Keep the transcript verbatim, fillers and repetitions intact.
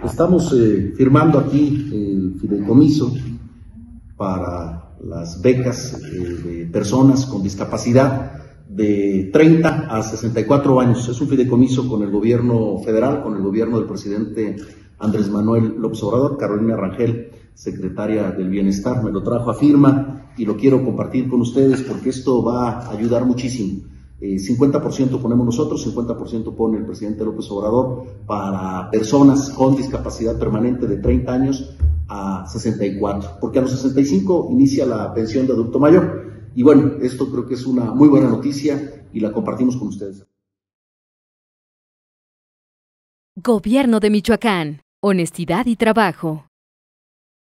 Estamos eh, firmando aquí el fideicomiso para las becas eh, de personas con discapacidad de treinta a sesenta y cuatro años. Es un fideicomiso con el gobierno federal, con el gobierno del presidente Andrés Manuel López Obrador. Carolina Rangel, secretaria del Bienestar, me lo trajo a firma y lo quiero compartir con ustedes porque esto va a ayudar muchísimo. Eh, cincuenta por ciento ponemos nosotros, cincuenta por ciento pone el presidente López Obrador para personas con discapacidad permanente de treinta años a sesenta y cuatro, porque a los sesenta y cinco inicia la pensión de adulto mayor. Y bueno, esto creo que es una muy buena noticia y la compartimos con ustedes. Gobierno de Michoacán. Honestidad y trabajo.